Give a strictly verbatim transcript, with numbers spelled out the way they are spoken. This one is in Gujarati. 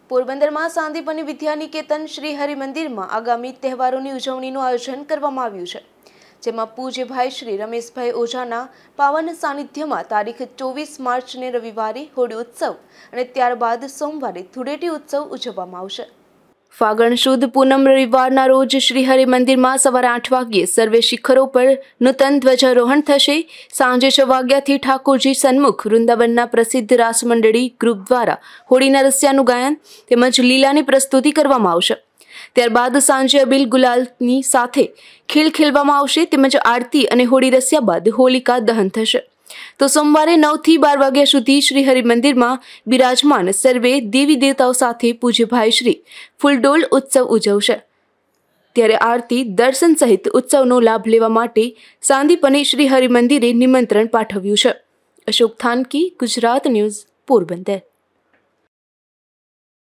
પોરબંદરમાં સાંદીપની વિદ્યાનિકેતન શ્રી હરિમંદિરમાં આગામી તહેવારોની ઉજવણીનું આયોજન કરવામાં આવ્યું છે, જેમાં પૂજ્યભાઈ શ્રી રમેશભાઈ ઓઝાના પાવન સાનિધ્યમાં તારીખ ચોવીસ માર્ચને રવિવારે હોળી ઉત્સવ અને ત્યારબાદ સોમવારે ધૂળેટી ઉત્સવ ઉજવવામાં આવશે। ફાગણ શુદ્ધ પૂનમ રવિવારના રોજ શ્રી હરિમંદિરમાં સવારે આઠ વાગ્યે સર્વે શિખરો પર નૂતન ધ્વજારોહણ થશે। સાંજે છ વાગ્યાથી ઠાકોરજી સન્મુખ વૃંદાવનના પ્રસિદ્ધ રાસ મંડળી ગ્રુપ દ્વારા હોળીના રસિયાનું ગાયન તેમજ લીલાની પ્રસ્તુતિ કરવામાં આવશે। ત્યારબાદ સાંજે અબીલ ગુલાલની સાથે ખીલ ખીલવામાં આવશે તેમજ આરતી અને હોળી રસ્યા બાદ હોલિકા દહન થશે। તો સોમવારે નવ થી બાર વાગ્યા સુધી શ્રી હરિમંદિરમાં બિરાજમાન સર્વે દેવી દેવતાઓ સાથે પૂજ્યભાઈ શ્રી ફૂલડોલ ઉત્સવ ઉજવશે। ત્યારે આરતી દર્શન સહિત ઉત્સવનો લાભ લેવા માટે સાંદીપની શ્રી હરિમંદિરે નિમંત્રણ પાઠવ્યું છે। અશોક થાનકી, ગુજરાત ન્યૂઝ, પોરબંદર।